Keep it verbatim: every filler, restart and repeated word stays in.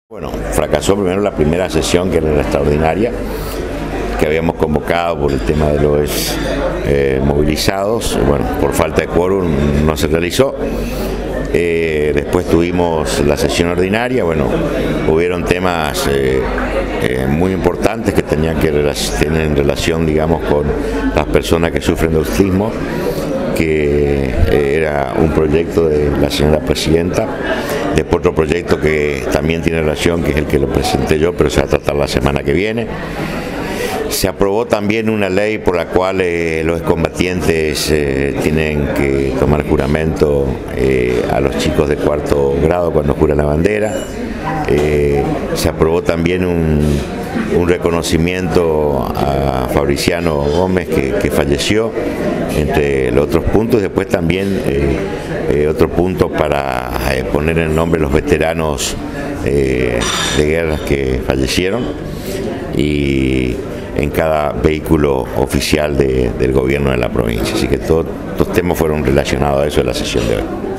Bueno, fracasó primero la primera sesión, que era la extraordinaria, que habíamos convocado por el tema de los eh, movilizados. Bueno, por falta de quórum no se realizó. Eh, después tuvimos la sesión ordinaria. Bueno, hubieron temas eh, eh, muy importantes que tenían que tener en relación, digamos, con las personas que sufren de autismo, que eh, era un proyecto de la señora presidenta. Después otro proyecto que también tiene relación, que es el que lo presenté yo, pero se va a tratar la semana que viene. Se aprobó también una ley por la cual eh, los excombatientes eh, tienen que tomar juramento eh, a los chicos de cuarto grado cuando juran la bandera. Eh, se aprobó también un, un reconocimiento a Fabriciano Gómez, que, que falleció, entre los otros puntos. Después también eh, eh, otro punto para eh, poner el nombre de los veteranos eh, de guerras que fallecieron, y en cada vehículo oficial de, del gobierno de la provincia. Así que todos los temas fueron relacionados a eso en la sesión de hoy.